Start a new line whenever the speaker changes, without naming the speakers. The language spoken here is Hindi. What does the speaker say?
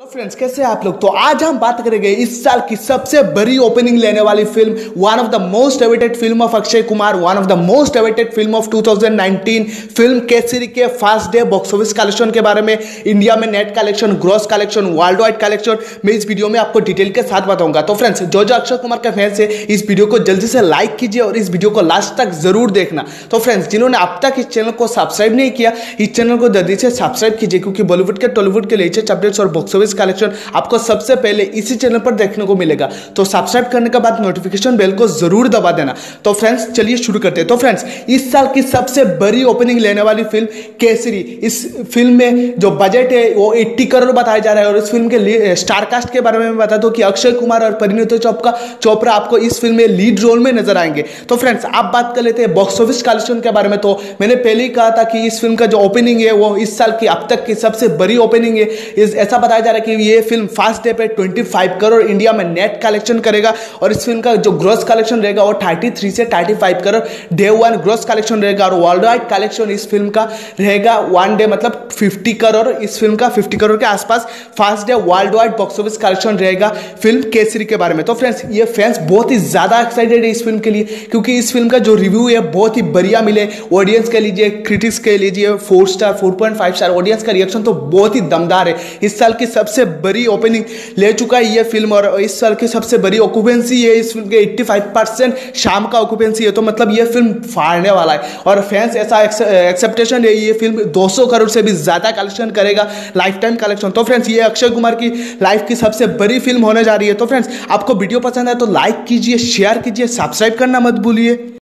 तो फ्रेंड्स कैसे हैं आप लोग। तो आज हम बात करेंगे इस साल की सबसे बड़ी ओपनिंग लेने वाली film, one of the most awaited film of Akshay Kumar, one of the most awaited film of 2019 film Kesari के first day box office collection के बारे में, इंडिया में net collection, gross collection, world wide collection मैं इस वीडियो में आपको डिटेल के साथ बताऊंगा। तो फ्रेंड्स जो जो अक्षय कुमार का फैंस है इस वीडियो को जल्दी से लाइक कीजिए और इस वीडियो को लास्ट तक जरूर देखना। तो फ्रेंड्स जिन्होंने अब तक इस चैनल को सब्सक्राइब नहीं किया, इस चैनल को जल्दी से सब्सक्राइब कीजिए, क्योंकि बॉलीवुड के टॉलीवुड के लेटेस्ट अपडेट्स और बॉक्स ऑफिस कलेक्शन आपको सबसे पहले इसी चैनल पर देखने को मिलेगा। तो सब्सक्राइब करने के बाद नोटिफिकेशन बेल को जरूर दबा देना। तो फ्रेंड्स चलिए शुरू करते हैं। तो फ्रेंड्स इस साल की सबसे बड़ी ओपनिंग लेने वाली फिल्म केसरी, इस फिल्म में जो बजट है वो 80 करोड़ बताया जा रहा है। और इस फिल्म के स्टार कास्ट के बारे में बता दो कि अक्षय कुमार और परिणीता चोपड़ा आपको इस फिल्म में लीड रोल में नजर आएंगे। तो फ्रेंड्स आप बात कर लेते हैं बॉक्स ऑफिस कलेक्शन के बारे में। तो मैंने पहले ही कहा था कि इस फिल्म का जो ओपनिंग है वो इस साल की अब तक की सबसे बड़ी ओपनिंग है। ऐसा बताया जा रहा है कि ये फिल्म फर्स्ट डे पे 25 करोड़ इंडिया में नेट कलेक्शन करेगा। और इस फिल्म का जो ग्रॉस कलेक्शन रहेगा वो 33 से 35 crore day one gross collection रहेगा। और वर्ल्ड वाइड कलेक्शन इस फिल्म का रहेगा वन डे मतलब 50 करोड़, इस फिल्म का 50 करोड़ के आसपास first day world wide box office collection रहेगा फिल्म केसरी के बारे में। तो फ्रेंड्स ये फैंस बहुत ही ज्यादा एक्साइटेड है इस फिल्म के लिए, क्योंकि इस फिल्म का जो रिव्यू है बहुत ही बढ़िया मिले। ऑडियंस के लीजिए, क्रिटिक्स के लीजिए 4 स्टार 4.5 स्टार, ऑडियंस का रिएक्शन तो बहुत ही दमदार है। इस साल की सबसे बड़ी ओपनिंग ले चुका है ये फिल्म, और इस साल की सबसे बड़ी ऑक्यूपेंसी है इस फिल्म के 85% शाम का ऑक्यूपेंसी है। तो मतलब ये फिल्म फाड़ने वाला है और फैंस ऐसा एक्सेप्टेशन है ये फिल्म 200 करोड़ से भी ज्यादा कलेक्शन करेगा, लाइफ टाइम कलेक्शन। तो फ्रेंड्स ये अक्षय कुमार की लाइफ की सबसे बड़ी फिल्म होने जा रही है। तो फ्रेंड्स आपको वीडियो पसंद है तो लाइक कीजिए, शेयर कीजिए, सब्सक्राइब करना मत भूलिए।